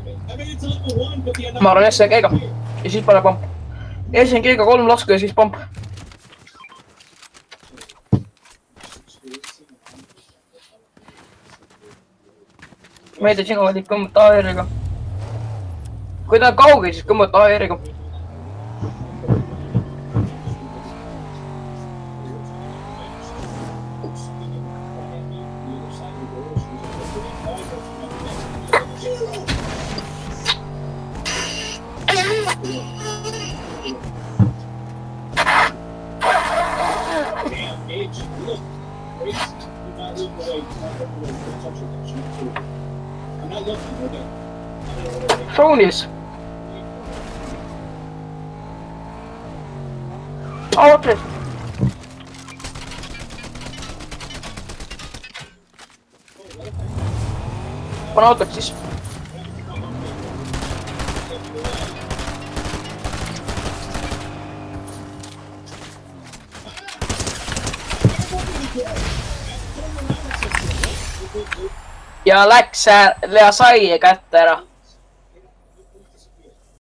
ma arvan SNG-ga ja siis pane pomp. SNG-ga 3 lasku ja siis pomp. Meeldib sinu valid kõmmata AR-iga. Kui ta on kaugel, siis kõmmata AR-iga. Foonis. Outlet. Pane autot siis. Ja läks ja sai kätte ära.